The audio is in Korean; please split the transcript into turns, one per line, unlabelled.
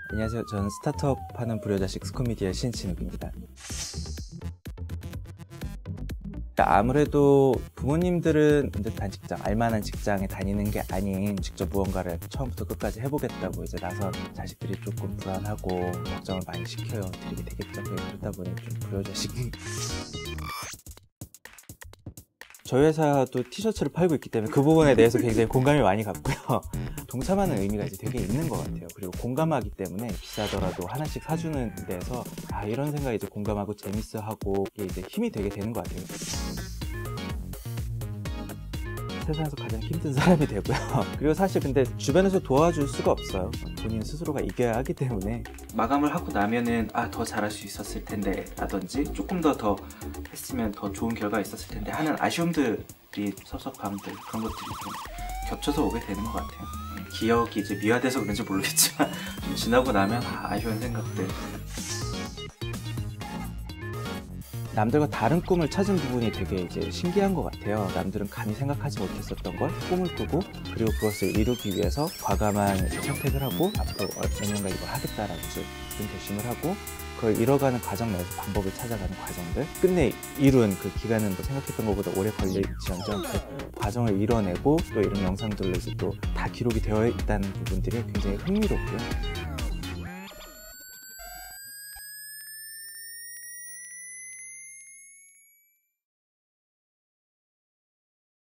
안녕하세요. 저는 스타트업 하는 불효자식 스코미디의 신진욱입니다. 아무래도 부모님들은 듯한 직장, 알만한 직장에 다니는 게 아닌 직접 무언가를 처음부터 끝까지 해보겠다고 이제 나선 자식들이 조금 불안하고 걱정을 많이 시켜요. 드리게 되겠죠. 그러다 보니 좀 불효자식이. 저희 회사도 티셔츠를 팔고 있기 때문에 그 부분에 대해서 굉장히 공감이 많이 갔고요. 동참하는 의미가 이제 되게 있는 것 같아요. 그리고 공감하기 때문에 비싸더라도 하나씩 사주는 데서 이런 생각에 이제 공감하고 재밌어하고 이게 이제 힘이 되게 되는 것 같아요. 세상에서 가장 힘든 사람이 되고요. 그리고 사실 근데 주변에서 도와줄 수가 없어요. 본인 스스로가 이겨야 하기 때문에. 마감을 하고 나면은 더 잘할 수 있었을 텐데 라든지 조금 더 했으면 더 좋은 결과가 있었을 텐데 하는 아쉬움들이, 섭섭함들, 그런 것들이 좀 겹쳐서 오게 되는 것 같아요. 기억이 이제 미화돼서 그런지 모르겠지만 좀 지나고 나면 아쉬운 생각들. 남들과 다른 꿈을 찾은 부분이 되게 이제 신기한 것 같아요. 남들은 감히 생각하지 못했었던 걸 꿈을 꾸고, 그리고 그것을 이루기 위해서 과감한 선택을 하고 앞으로 몇 년간 이걸 하겠다라고 무슨 결심을 하고 그걸 이뤄가는 과정 내에서 방법을 찾아가는 과정들, 끝내 이룬 그 기간은 뭐 생각했던 것보다 오래 걸릴지언정 그 과정을 이뤄내고 또 이런 영상들로 이제 또 다 기록이 되어 있다는 부분들이 굉장히 흥미롭고요.